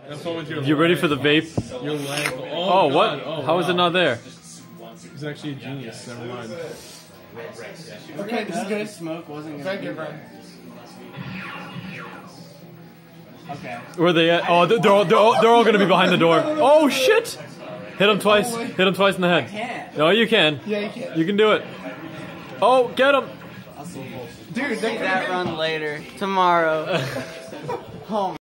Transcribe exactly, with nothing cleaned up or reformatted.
You ready for the vape? Your leg. Oh, Oh, what? Oh, How wow. is it not there? He's actually a genius. Never mind. Okay, this is good. Smoke wasn't Thank you, good. friend. Okay. Where are they at? Oh, they're, they're, all, they're, all, they're all gonna be behind the door. Oh shit! Hit him twice. Hit him twice in the head. Can't. No, you can. Yeah, you can. You can do it. Oh, get him! Dude, See that run later. Tomorrow. Home.